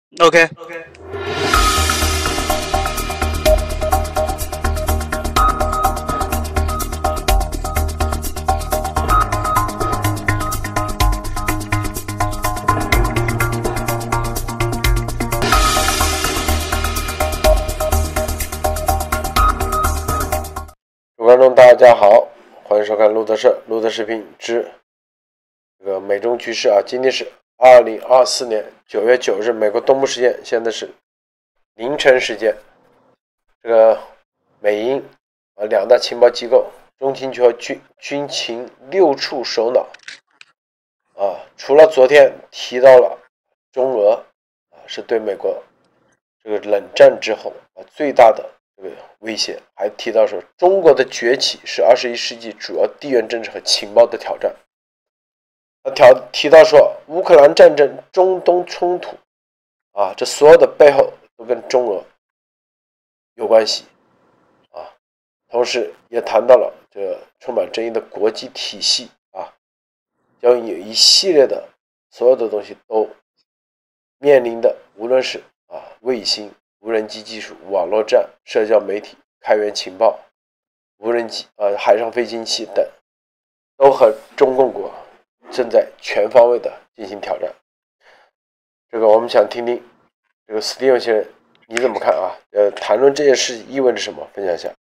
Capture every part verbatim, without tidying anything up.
OK， 各位观众大家好，欢迎收看路德社路德视频之这个美中局势啊。今天是二零二四年九月九日，美国东部时间，现在是凌晨时间。这个美英啊两大情报机构中情局和军军情六处首脑啊，除了昨天提到了中俄啊是对美国这个冷战之后啊最大的这个威胁，还提到说中国的崛起是二十一世纪主要地缘政治和情报的挑战。他提到说乌克兰战争、中东冲突啊，这所有的背后都跟中俄有关系啊。同时也谈到了这充满争议的国际体系啊，将有一系列的所有的东西都面临的，无论是啊卫星、无人机技术、网络战、社交媒体、开源情报、无人机、呃海上飞行器等，都和中共国正在全方位的进行挑战。这个我们想听听这个 Steven 先生你怎么看啊？呃，谈论这件事意味着什么？分享一下。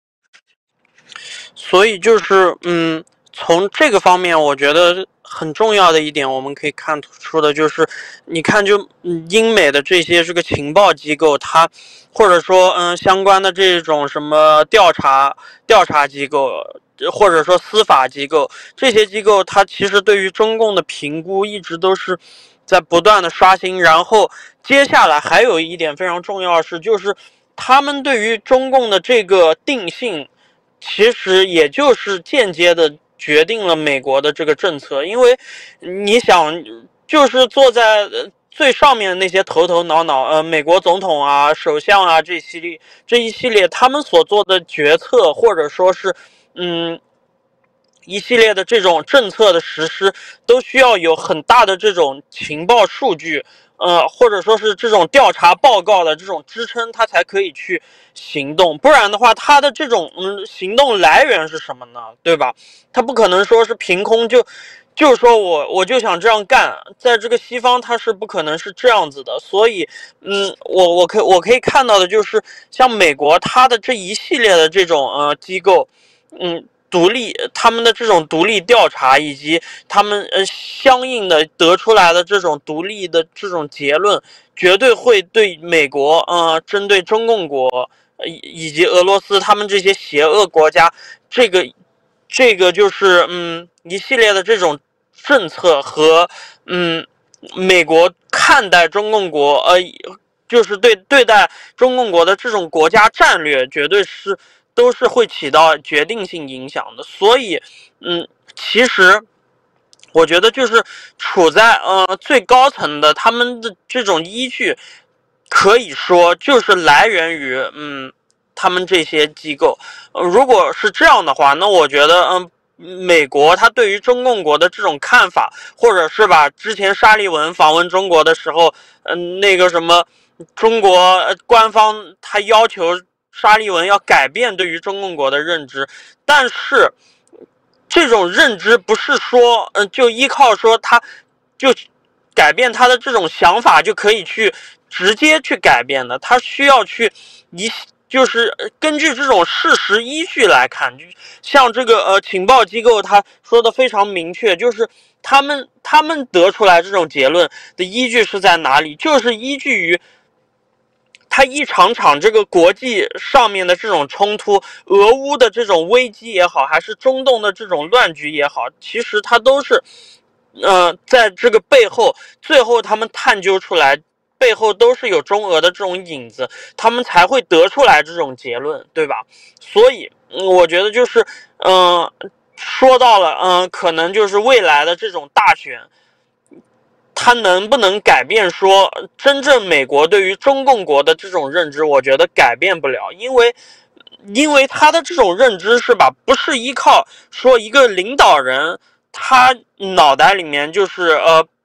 所以就是嗯，从这个方面，我觉得很重要的一点，我们可以看出的就是，你看就嗯英美的这些这个情报机构，它或者说嗯相关的这种什么调查调查机构，或者说司法机构，这些机构它其实对于中共的评估一直都是在不断的刷新。然后接下来还有一点非常重要的是，就是他们对于中共的这个定性，其实也就是间接的决定了美国的这个政策。因为你想，就是坐在最上面的那些头头脑脑，呃，美国总统啊、首相啊这系列这一系列他们所做的决策，或者说是嗯一系列的这种政策的实施，都需要有很大的这种情报数据，呃，或者说是这种调查报告的这种支撑，它才可以去行动。不然的话，它的这种嗯行动来源是什么呢？对吧？它不可能说是凭空就就说我我就想这样干，在这个西方它是不可能是这样子的。所以嗯，我我可我可以看到的就是像美国它的这一系列的这种呃机构，嗯。独立，他们的这种独立调查，以及他们呃相应的得出来的这种独立的这种结论，绝对会对美国，呃，针对中共国，呃，以及俄罗斯他们这些邪恶国家，这个这个就是嗯一系列的这种政策和嗯美国看待中共国，呃，就是对对待中共国的这种国家战略，绝对是。都是会起到决定性影响的。所以嗯其实我觉得就是处在呃最高层的他们的这种依据，可以说就是来源于嗯他们这些机构。呃如果是这样的话，那我觉得嗯美国他对于中共国的这种看法，或者是吧之前沙利文访问中国的时候，嗯那个什么中国官方他要求沙利文要改变对于中共国的认知，但是这种认知不是说，嗯、呃，就依靠说他就改变他的这种想法就可以去直接去改变的，他需要去一就是根据这种事实依据来看。像这个呃情报机构他说的非常明确，就是他们他们得出来这种结论的依据是在哪里？就是依据于。它一场场这个国际上面的这种冲突，俄乌的这种危机也好，还是中东的这种乱局也好，其实它都是，呃，在这个背后，最后他们探究出来，背后都是有中俄的这种影子，他们才会得出来这种结论，对吧？所以，嗯、我觉得就是，嗯、呃，说到了，嗯、呃，可能就是未来的这种大选。它能不能改变说真正美国对于中共国的这种认知？我觉得改变不了，因为因为他的这种认知是吧，不是依靠说一个领导人他脑袋里面就是呃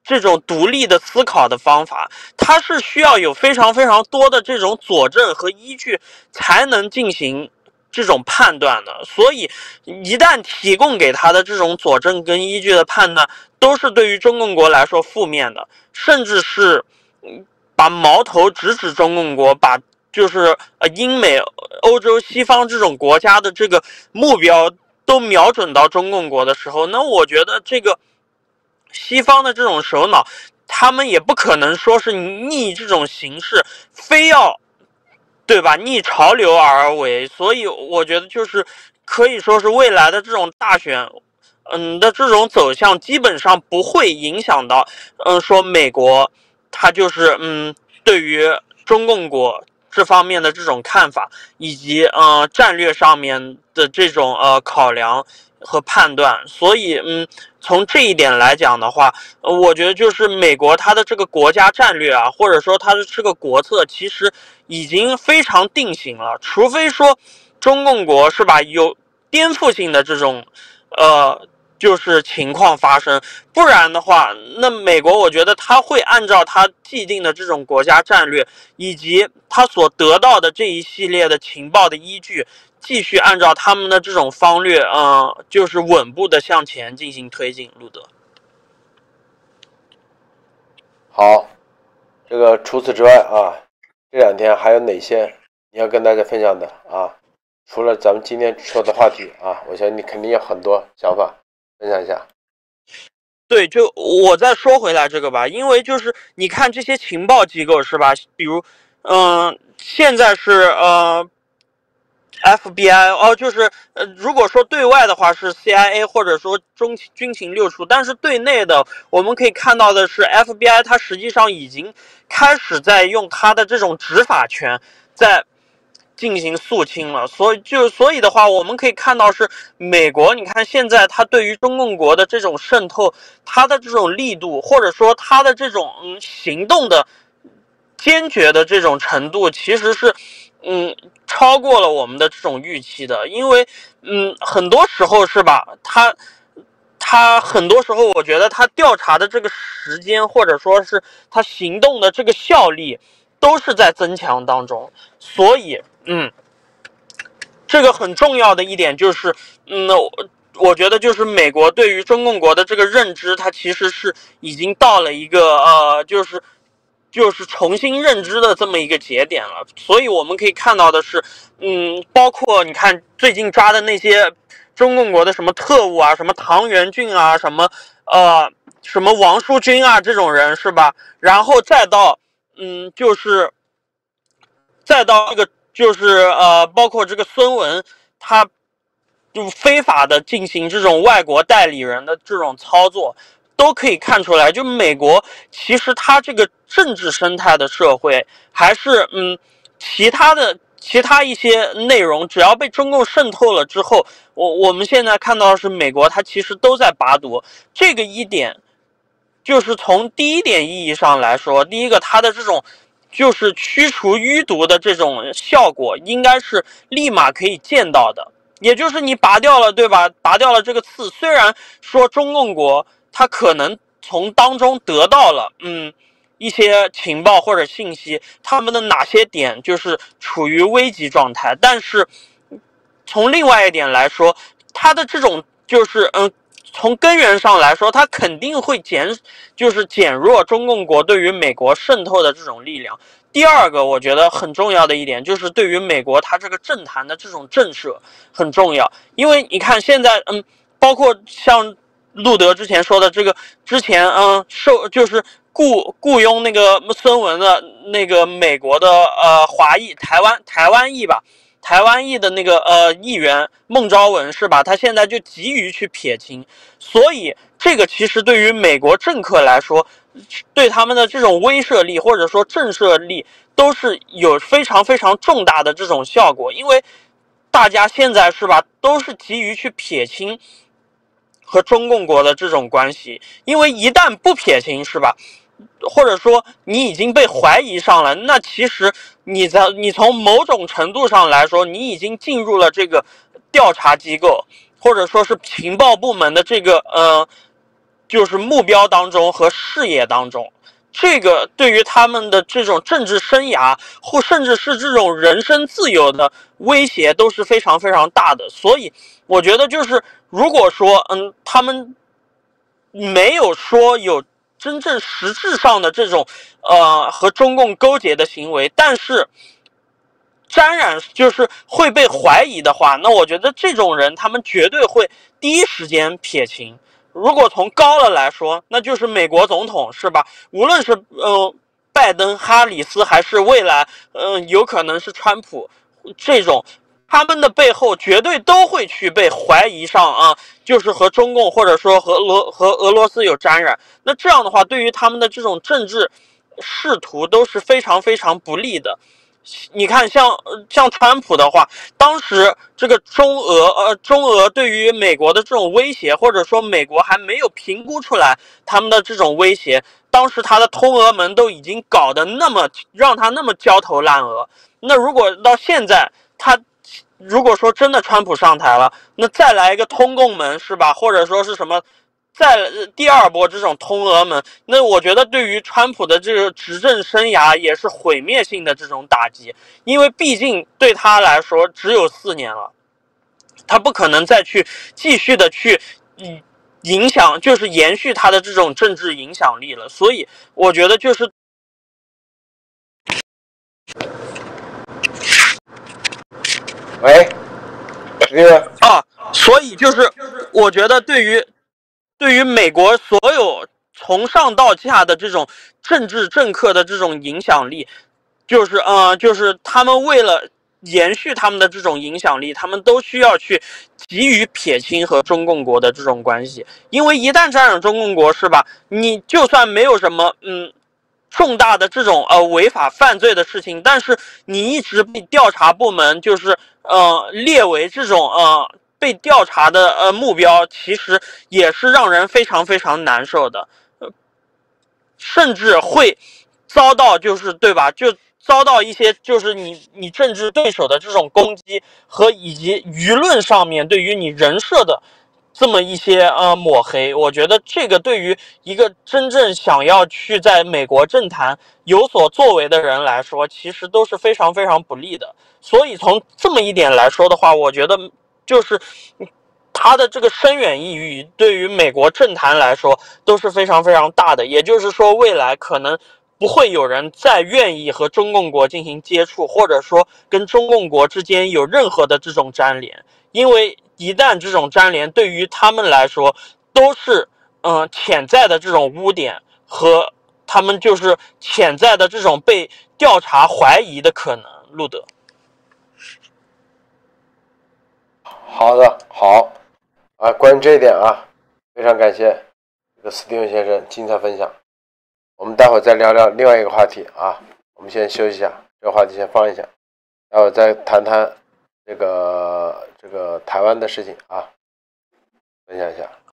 这种独立的思考的方法，它是需要有非常非常多的这种佐证和依据才能进行这种判断的。所以一旦提供给他的这种佐证跟依据的判断都是对于中共国来说负面的，甚至是把矛头直指中共国，把就是呃英美欧洲西方这种国家的这个目标都瞄准到中共国的时候，那我觉得这个西方的这种首脑，他们也不可能说是逆这种形势，非要对吧逆潮流而为。所以我觉得就是可以说是未来的这种大选嗯的这种走向基本上不会影响到嗯说美国它就是嗯对于中共国这方面的这种看法，以及呃战略上面的这种呃考量和判断。所以嗯从这一点来讲的话，呃我觉得就是美国它的这个国家战略啊，或者说它的这个国策其实已经非常定型了，除非说中共国是吧有颠覆性的这种呃就是情况发生，不然的话，那美国我觉得他会按照他既定的这种国家战略，以及他所得到的这一系列的情报的依据，继续按照他们的这种方略，嗯、呃，就是稳步的向前进行推进。路德， 好，这个除此之外啊，这两天还有哪些你要跟大家分享的啊？除了咱们今天说的话题啊，我相信你肯定有很多想法。分享一下。 对，就我再说回来这个吧，因为就是你看这些情报机构是吧，比如，嗯、呃，现在是呃 F B I 哦，就是呃，如果说对外的话是 C I A 或者说中军情六处，但是对内的我们可以看到的是 F B I 它实际上已经开始在用它的这种执法权在进行肃清了。所以就所以的话，我们可以看到是美国，你看现在它对于中共国的这种渗透，它的这种力度，或者说它的这种嗯行动的坚决的这种程度，其实是嗯超过了我们的这种预期的。因为嗯很多时候是吧，它他很多时候我觉得他调查的这个时间，或者说是他行动的这个效力都是在增强当中。所以嗯这个很重要的一点就是，嗯，我觉得就是美国对于中共国的这个认知，它其实是已经到了一个呃，就是就是重新认知的这么一个节点了。所以我们可以看到的是，嗯，包括你看最近抓的那些中共国的什么特务啊，什么唐元俊啊，什么呃什么王书军啊这种人是吧？然后再到嗯，就是再到这个。就是呃，包括这个孙文，他就非法的进行这种外国代理人的这种操作，都可以看出来，就美国其实它这个政治生态的社会，还是嗯其他的其他一些内容，只要被中共渗透了之后，我我们现在看到的是美国它其实都在拔毒。这个一点，就是从第一点意义上来说，第一个它的这种。就是驱除淤毒的这种效果应该是立马可以见到的，也就是你拔掉了对吧，拔掉了这个刺，虽然说中共国它可能从当中得到了嗯一些情报或者信息，他们的哪些点就是处于危急状态，但是从另外一点来说，它的这种就是嗯从根源上来说，它肯定会减，就是减弱中共国对于美国渗透的这种力量。第二个，我觉得很重要的一点就是对于美国它这个政坛的这种震慑很重要，因为你看现在，嗯，包括像路德之前说的这个，之前嗯受就是雇雇佣那个孙文的那个美国的呃华裔台湾台湾裔吧。台湾裔的那个呃议员孟昭文是吧？他现在就急于去撇清，所以这个其实对于美国政客来说，对他们的这种威慑力或者说震慑力都是有非常非常重大的这种效果，因为大家现在是吧，都是急于去撇清和中共国的这种关系，因为一旦不撇清是吧？或者说你已经被怀疑上了，那其实你在你从某种程度上来说，你已经进入了这个调查机构或者说是情报部门的这个呃就是目标当中和视野当中。这个对于他们的这种政治生涯，或甚至是这种人身自由的威胁都是非常非常大的。所以我觉得就是如果说嗯他们没有说有真正实质上的这种呃和中共勾结的行为，但是沾染就是会被怀疑的话，那我觉得这种人他们绝对会第一时间撇清。如果从高了来说，那就是美国总统，是吧？无论是呃拜登、哈里斯，还是未来呃有可能是川普，这种他们的背后绝对都会去被怀疑上啊，就是和中共或者说和俄和俄罗斯有沾染。那这样的话，对于他们的这种政治仕途都是非常非常不利的。你看像像川普的话，当时这个中俄呃中俄对于美国的这种威胁，或者说美国还没有评估出来他们的这种威胁，当时他的通俄门都已经搞得那么让他那么焦头烂额。那如果到现在他如果说真的川普上台了，那再来一个通共门，是吧？或者说是什么再第二波这种通俄门，那我觉得对于川普的这个执政生涯也是毁灭性的这种打击，因为毕竟对他来说只有四年了，他不可能再去继续的去影响，就是延续他的这种政治影响力了。所以我觉得就是喂，这个啊，所以就是我觉得对于对于美国所有从上到下的这种政治政客的这种影响力，就是呃，就是他们为了延续他们的这种影响力，他们都需要去急于撇清和中共国的这种关系，因为一旦沾染中共国，是吧？你就算没有什么嗯重大的这种呃违法犯罪的事情，但是你一直被调查部门就是呃列为这种呃被调查的呃目标，其实也是让人非常非常难受的，呃、甚至会遭到就是对吧？就遭到一些就是你你政治对手的这种攻击和以及舆论上面对于你人设的这么一些呃抹黑。我觉得这个对于一个真正想要去在美国政坛有所作为的人来说，其实都是非常非常不利的。所以从这么一点来说的话，我觉得就是他的这个深远意义对于美国政坛来说都是非常非常大的。也就是说，未来可能不会有人再愿意和中共国进行接触，或者说跟中共国之间有任何的这种粘连，因为一旦这种粘连对于他们来说都是嗯、呃、潜在的这种污点，和他们就是潜在的这种被调查怀疑的可能。路德， 好的，好啊，关于这一点啊，非常感谢这个斯蒂文先生精彩分享。我们待会儿再聊聊另外一个话题啊，我们先休息一下，这个话题先放一下，待会儿再谈谈这个这个台湾的事情啊，分享一下。